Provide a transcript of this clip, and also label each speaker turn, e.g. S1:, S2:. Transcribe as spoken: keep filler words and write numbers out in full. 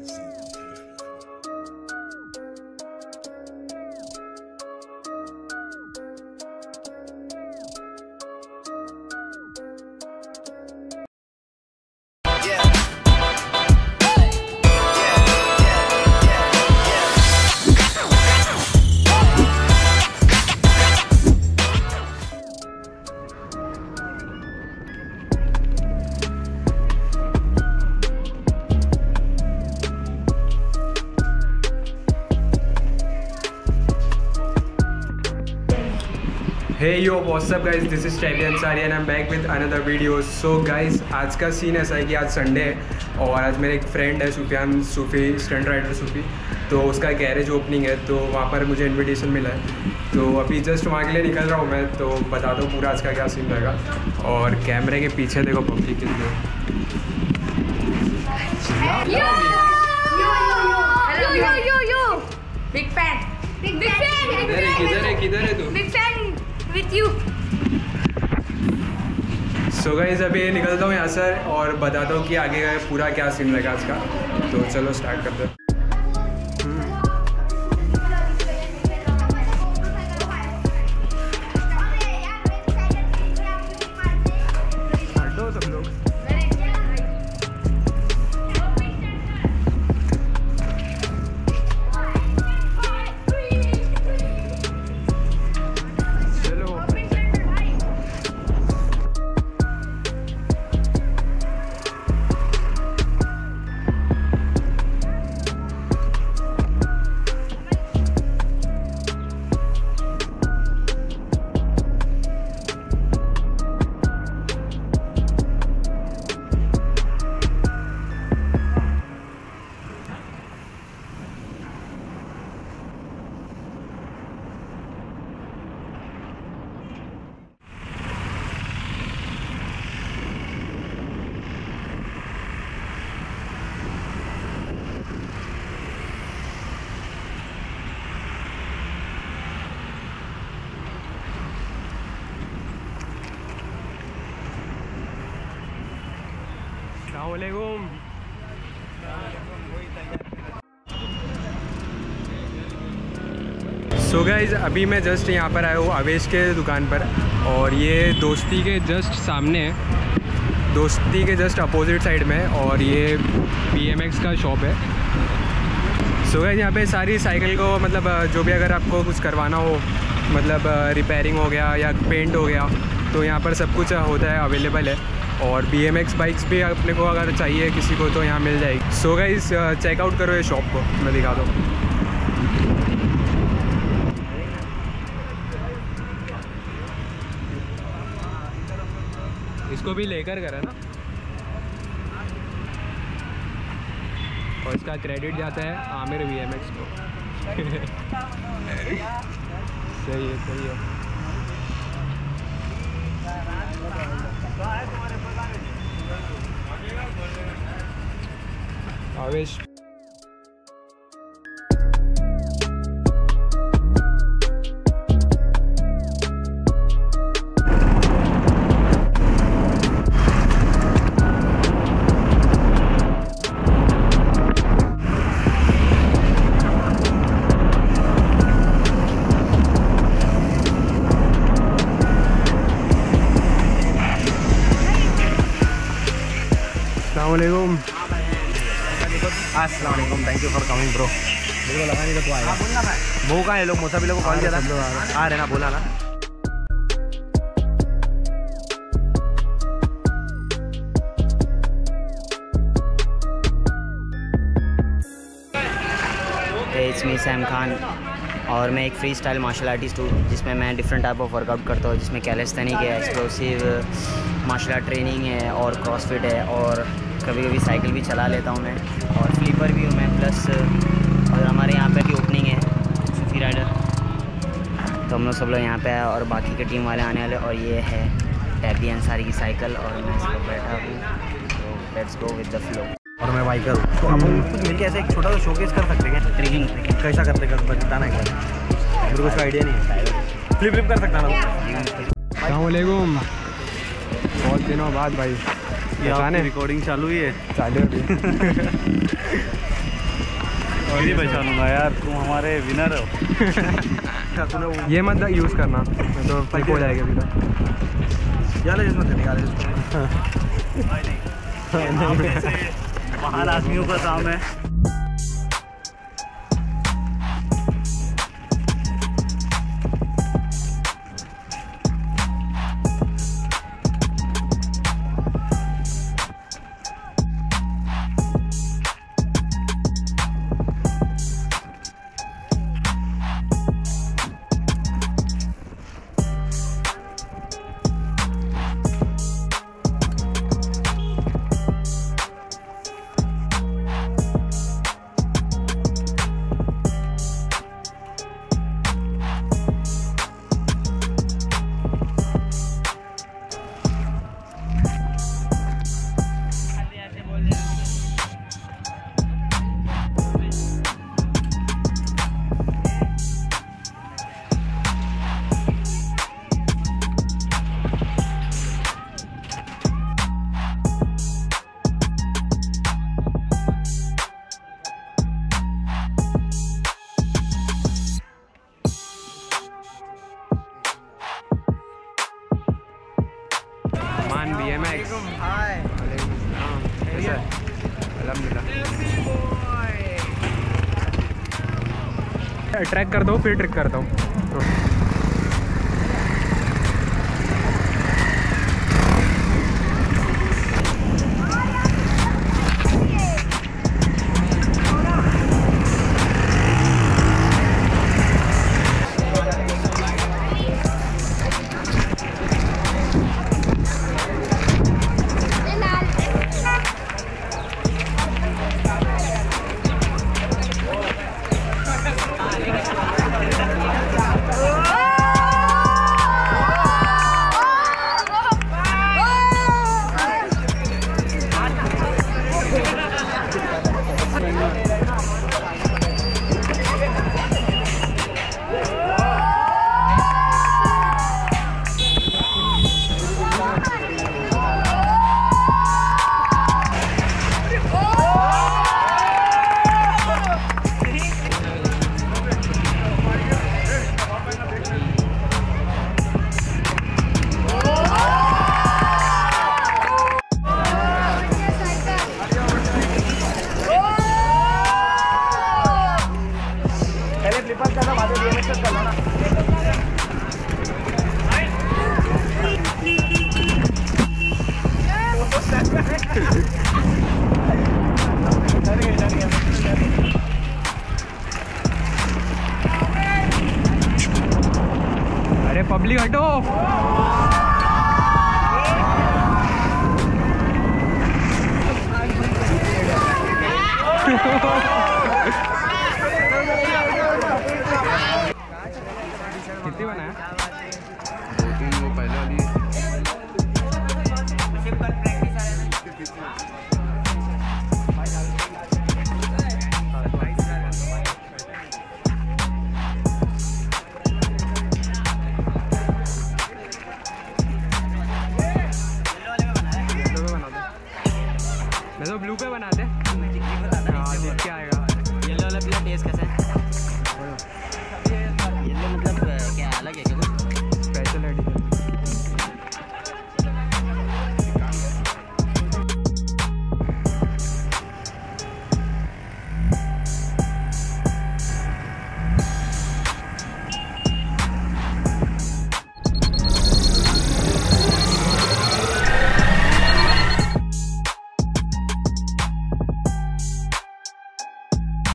S1: Hey yo, what's up guys, this is Tabby Ansari and I'm back with another video. So guys, आज का scene ऐसा है कि आज संडे है और आज मेरे एक फ्रेंड है सुफियान सूफी, स्टंट राइडर सूफी, तो उसका गैरेज ओपनिंग है, तो वहाँ पर मुझे इनविटेशन मिला है। तो अभी जस्ट वहाँ के लिए निकल रहा हूँ मैं, तो बता दो पूरा आज का क्या सीन रहेगा। और कैमरे के पीछे देखो पब्लिक कितनी है। किधर है किधर है तू?
S2: Big fan with you.
S1: So guys, अभी निकलता हूँ यहाँ से और बताता हूँ कि आगे का पूरा क्या सीन रहेगा आज का। तो चलो स्टार्ट करते हैं। सब लोग अस्सलामुअलैकुम। सो गाइज, अभी मैं जस्ट यहाँ पर आया हूँ आवेश के दुकान पर, और ये दोस्ती के जस्ट सामने है, दोस्ती के जस्ट अपोजिट साइड में है, और ये बी एम एक्स का शॉप है। सो गाइज, यहाँ पे सारी साइकिल को मतलब जो भी अगर आपको कुछ करवाना हो, मतलब रिपेयरिंग हो गया या पेंट हो गया, तो यहाँ पर सब कुछ होता है, अवेलेबल है। और बी एम एक्स बाइक्स भी अपने को अगर चाहिए किसी को तो यहाँ मिल जाएगी। सो गाइस, चेकआउट करो ये शॉप को, मैं दिखा दूँ। इसको भी लेकर करा ना, और इसका क्रेडिट जाता है आमिर बी एम एक्स को। सही है सही है। आवेश अस्सलामुअलैकुम।
S3: अस्सलाम वालेकुम, thank you for coming bro. मेरे को लगा नहीं था तू आएगा। वो कहाँ है लोग? मोसा भी लोग कॉल किया था, आ रहे ना, बोला ना। इट्स मी सैम खान, और मैं एक फ्री स्टाइल मार्शल आर्टिस्ट हूँ, जिसमें मैं डिफरेंट टाइप ऑफ वर्कआउट करता हूँ, जिसमें कैलिस्थेनिक है, एक्सप्लोसिव मार्शल आर्ट ट्रेनिंग है, और क्रॉसफिट है, और कभी कभी साइकिल भी चला लेता हूँ मैं, और फ्लिपर भी हूँ मैं, प्लस और हमारे यहाँ पे भी ओपनिंग है सूफी राइडर, तो हम लोग सब लोग यहाँ पे आए और बाकी के टीम वाले आने वाले। और ये है टैबी अंसारी की साइकिल, और मैं इस पर बैठा हूँ, तो let's go with the flow. और मैं बाइकर हूँ, तो हम कुछ मिलकर ऐसे एक छोटा सा शोकेस कर सकते हैं। ट्रेनिंग कैसा करते कर बताना एक बार, मेरे को उसका आइडिया नहीं है। फ्लिप फ्लिप कर सकता ना।
S1: अस्सलामुअलैकुम, बहुत दिनों बाद भाई।
S3: ये आपकी रिकॉर्डिंग चालू ही है?
S1: चालू है।
S2: नहीं पहचानूंगा यार, तुम हमारे विनर हो।
S1: ये मत यूज़ करना तो फ्लिप हो जाएगा अभी तो।
S4: यार इसमें निकाले
S2: महान आदमियों का काम है।
S1: बी एम एक्स ट्रैक करता हूँ फिर ट्रिक करता हूँ। अरे पब्लिक हटो। कितनी बनाया?
S4: दो तीन वो पहले वाली
S1: मैं तो ब्लू पे बना दे।